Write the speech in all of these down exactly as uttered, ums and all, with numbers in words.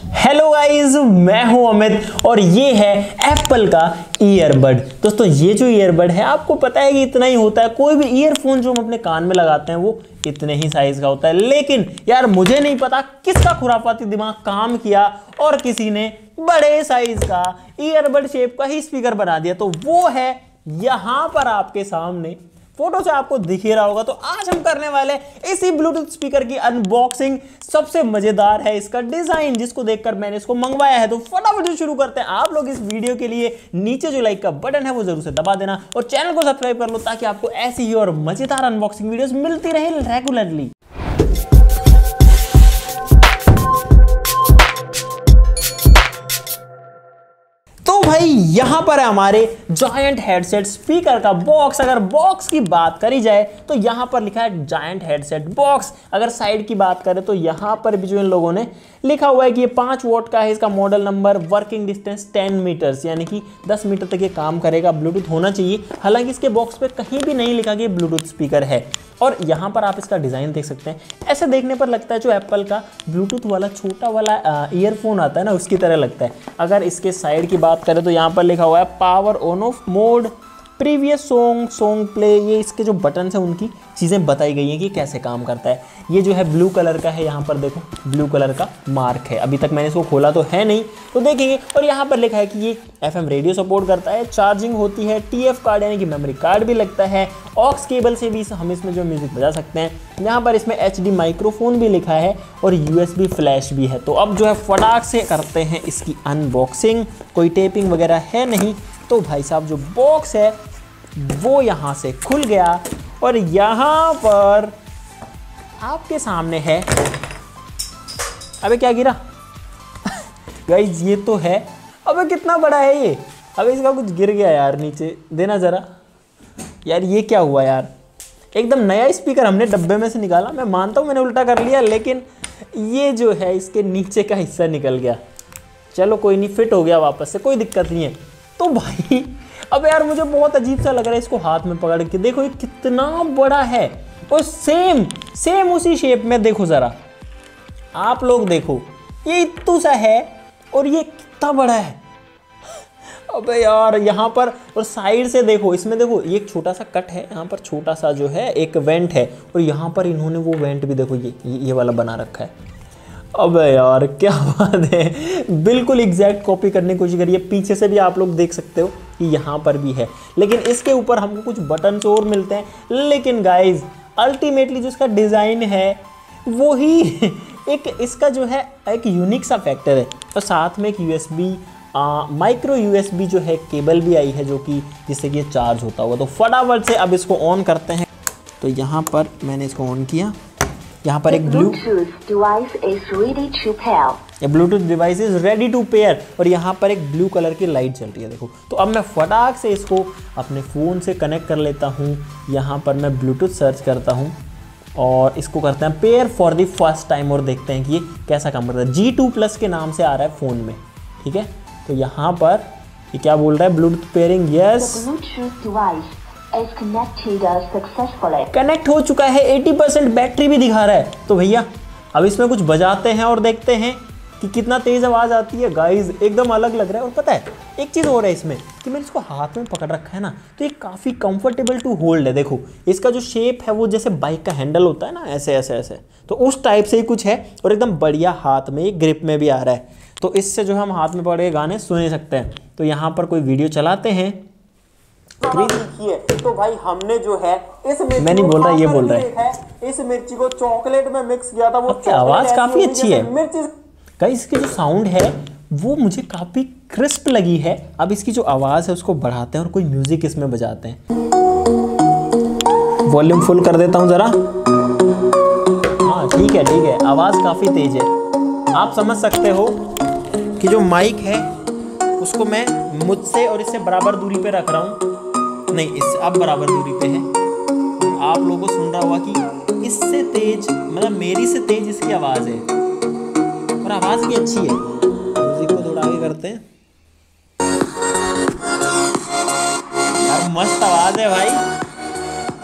Hello guys, मैं हूं अमित और ये है एप्पल का ईयरबड। दोस्तों ये जो ईयरबड है आपको पता है कि इतना ही होता है। कोई भी ईयरफोन जो हम अपने कान में लगाते हैं वो इतने ही साइज का होता है, लेकिन यार मुझे नहीं पता किसका खुराफाती दिमाग काम किया और किसी ने बड़े साइज का ईयरबड शेप का ही स्पीकर बना दिया। तो वो है यहां पर आपके सामने, फोटो से आपको दिख ही रहा होगा। तो आज हम करने वाले इसी ब्लूटूथ स्पीकर की अनबॉक्सिंग। सबसे मजेदार है इसका डिजाइन, जिसको देखकर मैंने इसको मंगवाया है। तो फटाफट से शुरू करते हैं। आप लोग इस वीडियो के लिए नीचे जो लाइक का बटन है वो जरूर से दबा देना और चैनल को सब्सक्राइब कर लो, ताकि आपको ऐसी ही और मजेदार अनबॉक्सिंग वीडियोस मिलती रहे रेगुलरली। तो भाई यहां पर है हमारे जायंट हेडसेट स्पीकर का बॉक्स। अगर बॉक्स की बात करी जाए तो यहां पर लिखा है जायंट हेडसेट बॉक्स। अगर साइड की बात करें तो यहां पर भी जो इन लोगों ने लिखा हुआ है कि ये पाँच वॉट का है, इसका model number, working distance ten meters, यानी कि दस मीटर तक ये काम करेगा, ब्लूटूथ होना चाहिए। हालांकि इसके बॉक्स पे कहीं भी नहीं लिखा कि ये ब्लूटूथ स्पीकर है। और यहाँ पर आप इसका डिज़ाइन देख सकते हैं। ऐसे देखने पर लगता है जो एप्पल का ब्लूटूथ वाला छोटा वाला ईयरफोन आता है ना, उसकी तरह लगता है। अगर इसके साइड की बात करें तो यहाँ पर लिखा हुआ है power on off mode, previous song, song play. ये इसके जो बटन हैं उनकी चीज़ें बताई गई हैं कि कैसे काम करता है। ये जो है ब्लू कलर का है, यहाँ पर देखो ब्लू कलर का मार्क है। अभी तक मैंने इसको खोला तो है नहीं, तो देखेंगे। और यहाँ पर लिखा है कि ये एफएम रेडियो सपोर्ट करता है, चार्जिंग होती है, टीएफ कार्ड यानी कि मेमोरी कार्ड भी लगता है, ऑक्स केबल से भी हम इसमें जो म्यूजिक बजा सकते हैं। यहाँ पर इसमें एचडी माइक्रोफोन भी लिखा है और यूएसबी फ्लैश भी है। तो अब जो है फटाक से करते हैं इसकी अनबॉक्सिंग। कोई टेपिंग वगैरह है नहीं। तो भाई साहब जो बॉक्स है वो यहाँ से खुल गया और यहाँ पर आपके सामने है, अबे क्या गिरा गाइस, ये तो है। अबे कितना बड़ा है ये, अबे इसका कुछ गिर गया यार नीचे, देना ज़रा यार। ये क्या हुआ यार, एकदम नया स्पीकर हमने डब्बे में से निकाला। मैं मानता हूँ मैंने उल्टा कर लिया, लेकिन ये जो है इसके नीचे का हिस्सा निकल गया। चलो कोई नहीं, फिट हो गया वापस से, कोई दिक्कत नहीं है। तो भाई अब यार मुझे बहुत अजीब सा लग रहा है इसको हाथ में पकड़ के। देखो ये कितना बड़ा है और सेम सेम उसी शेप में। देखो ज़रा आप लोग, देखो ये इतना सा है और ये कितना बड़ा है। अबे यार यहाँ पर और साइड से देखो, इसमें देखो ये एक छोटा सा कट है, यहाँ पर छोटा सा जो है एक वेंट है और यहाँ पर इन्होंने वो वेंट भी देखो ये ये वाला बना रखा है। अबे यार क्या बात है, बिल्कुल एग्जैक्ट कॉपी करने की कोशिश करिए। पीछे से भी आप लोग देख सकते हो कि यहाँ पर भी है, लेकिन इसके ऊपर हमको कुछ बटन्स और मिलते हैं। लेकिन गाइज अल्टीमेटली जो इसका डिज़ाइन है वो ही एक इसका जो है एक यूनिक सा फैक्टर है। और साथ में एक यूएसबी माइक्रो यूएसबी जो है केबल भी आई है, जो कि जिससे कि ये चार्ज होता होगा। तो फटाफट से अब इसको ऑन करते हैं। तो यहाँ पर मैंने इसको ऑन किया। यहाँ पर एक Bluetooth device is ready to pair, ये Bluetooth device is ready to pair. और यहाँ पर एक ब्लू कलर की लाइट चल रही है, देखो। तो अब मैं फटाक से इसको अपने फ़ोन से कनेक्ट कर लेता हूँ। यहाँ पर मैं ब्लूटूथ सर्च करता हूँ और इसको करते हैं pair for the first time और देखते हैं कि ये कैसा काम करता है। जी टू प्लस के नाम से आ रहा है फ़ोन में, ठीक है। तो यहाँ पर ये क्या बोल रहा है, ब्लूटूथ पेयरिंग, यस कनेक्ट हो चुका है। अस्सी परसेंट बैटरी भी दिखा रहा है। तो भैया अब इसमें कुछ बजाते हैं और देखते हैं कि कितना तेज़ आवाज़ आती है। गाइज एकदम अलग लग रहा है। और पता है एक चीज़ और है इसमें कि मैंने इसको हाथ में पकड़ रखा है ना, तो ये काफ़ी कंफर्टेबल टू होल्ड है। देखो इसका जो शेप है वो जैसे बाइक का हैंडल होता है ना, ऐसे ऐसे ऐसे, तो उस टाइप से ही कुछ है। और एकदम बढ़िया हाथ में, ग्रिप में भी आ रहा है। तो इससे जो हम हाथ में पकड़ के गाने सुन सकते हैं। तो यहाँ पर कोई वीडियो चलाते हैं। तो भाई हमने जो है इस मिर्ची, मैं नहीं बोल रहा, ये बोल रहा है, इस मिर्ची को चॉकलेट में मिक्स किया था। वो आवाज़ काफ़ी अच्छी है गाइस। इसकी जो साउंड है वो मुझे काफ़ी क्रिस्प लगी है। अब इसकी जो आवाज़ है उसको बढ़ाते हैं और कोई म्यूज़िक इसमें बजाते हैं। वॉल्यूम फुल कर देता हूँ ज़रा। हाँ ठीक है ठीक है, आवाज़ काफ़ी तेज़ है। आप समझ सकते हो कि जो माइक है उसको मैं मुझसे और इससे बराबर दूरी पे रख रहा हूँ। नहीं, इससे अब बराबर दूरी पे है। और आप लोगों को सुन रहा होगा कि इससे तेज, मतलब मेरी से तेज इसकी आवाज़ है और आवाज़ भी अच्छी है। म्यूजिक को थोड़ा आगे करते हैं। यार मस्त आवाज़ है भाई।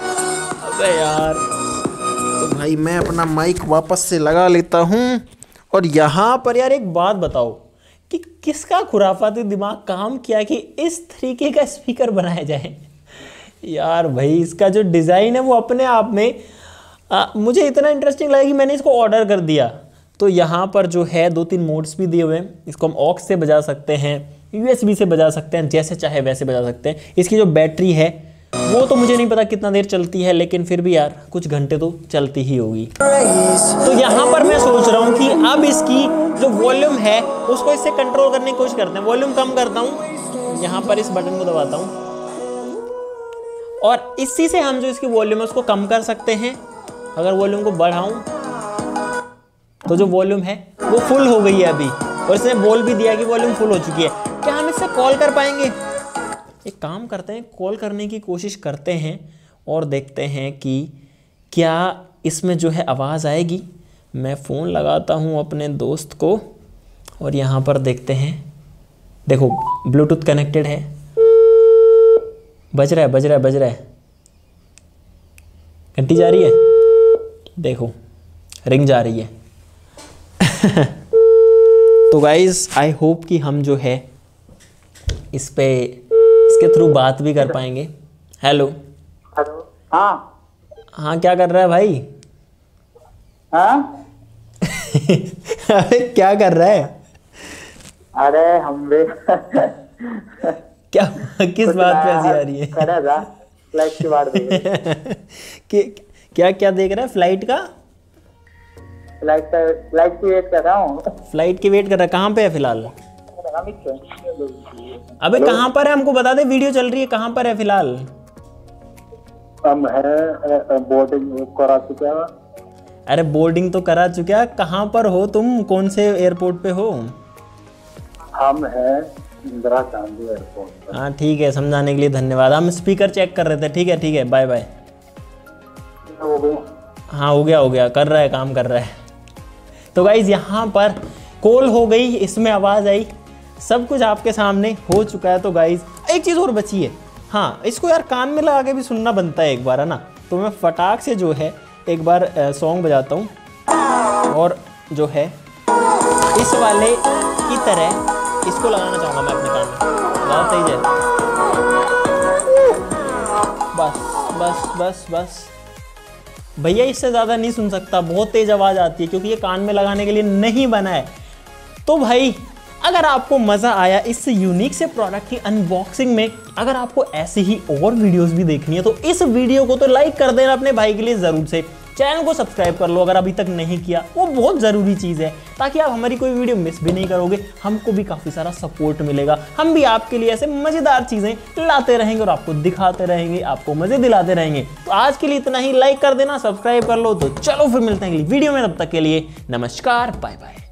अबे यार, तो भाई मैं अपना माइक वापस से लगा लेता हूँ और यहाँ पर यार एक बात बताओ कि किसका खुराफाती दिमाग काम किया कि इस तरीके का स्पीकर बनाया जाए। यार भाई इसका जो डिज़ाइन है वो अपने आप में आ, मुझे इतना इंटरेस्टिंग लगा कि मैंने इसको ऑर्डर कर दिया। तो यहाँ पर जो है दो तीन मोड्स भी दिए हुए हैं। इसको हम ऑक्स से बजा सकते हैं, यूएसबी से बजा सकते हैं, जैसे चाहे वैसे बजा सकते हैं। इसकी जो बैटरी है वो तो मुझे नहीं पता कितना देर चलती है, लेकिन फिर भी यार कुछ घंटे तो चलती ही होगी। तो यहाँ पर मैं सोच रहा हूँ कि अब इसकी जो वॉल्यूम है उसको इससे कंट्रोल करने की कोशिश करते हैं। वॉल्यूम कम करता हूँ, यहाँ पर इस बटन को दबाता हूँ और इसी से हम जो इसकी वॉल्यूम है उसको कम कर सकते हैं। अगर वॉल्यूम को बढ़ाऊं तो जो वॉल्यूम है वो फुल हो गई है अभी, और इसने बोल भी दिया कि वॉल्यूम फुल हो चुकी है। क्या हम इससे कॉल कर पाएंगे? एक काम करते हैं, कॉल करने की कोशिश करते हैं और देखते हैं कि क्या इसमें जो है आवाज़ आएगी। मैं फ़ोन लगाता हूँ अपने दोस्त को और यहाँ पर देखते हैं। देखो ब्लूटूथ कनेक्टेड है, बज रहा है बज रहा है बज रहा है घंटी जा रही है, देखो रिंग जा रही है। तो गाइज आई होप कि हम जो है इस पे इसके थ्रू बात भी कर पाएंगे। Hello hello. हाँ हाँ, क्या कर रहा है भाई? हाँ अरे क्या कर रहा है? अरे हम भी क्या किस बात पे हंसी आ रही है? कर रहा फ्लाइट की बात कि क्या क्या देख रहा है? फ्लाइट का फ्लाइट का फ्लाइट की वेट कर रहा हूँ। फ्लाइट की वेट कर रहा है। कहाँ पे है फिलहाल? अबे कहाँ पर है, हमको बता दे, वीडियो चल रही है। कहाँ पर है फिलहाल? हम है बोर्डिंग करा चुके हैं। अरे बोर्डिंग तो करा चुका है, कहाँ पर हो तुम? कौन से एयरपोर्ट पे हो? हम है इंदिरा गांधी एयरपोर्ट। हाँ ठीक है, समझाने के लिए धन्यवाद। हम स्पीकर चेक कर रहे थे। ठीक है ठीक है, बाय बाय। हो गया? हाँ हो गया हो गया, कर रहा है, काम कर रहा है। तो गाइज यहाँ पर कॉल हो गई, इसमें आवाज़ आई, सब कुछ आपके सामने हो चुका है। तो गाइज एक चीज़ और बची है। हाँ, इसको यार कान में लगा के भी सुनना बनता है एक बार, है ना। तो मैं फटाक से जो है एक बार सॉन्ग बजाता हूँ और जो है इस वाले की तरह इसको लगाना चाहूँगा मैं अपने कान में। ज़्यादा तेज है, बस बस बस बस भैया, इससे ज़्यादा नहीं सुन सकता, बहुत तेज़ आवाज़ आती है क्योंकि ये कान में लगाने के लिए नहीं बना है। तो भाई अगर आपको मज़ा आया इस यूनिक से प्रोडक्ट की अनबॉक्सिंग में, अगर आपको ऐसी ही और वीडियोस भी देखनी है तो इस वीडियो को तो लाइक कर देना अपने भाई के लिए ज़रूर से। चैनल को सब्सक्राइब कर लो अगर अभी तक नहीं किया, वो बहुत ज़रूरी चीज़ है ताकि आप हमारी कोई वीडियो मिस भी नहीं करोगे। हमको भी काफ़ी सारा सपोर्ट मिलेगा, हम भी आपके लिए ऐसे मज़ेदार चीज़ें लाते रहेंगे और आपको दिखाते रहेंगे, आपको मज़े दिलाते रहेंगे। तो आज के लिए इतना ही, लाइक कर देना, सब्सक्राइब कर लो। तो चलो फिर मिलते हैं अगली वीडियो में, तब तक के लिए नमस्कार, बाय बाय।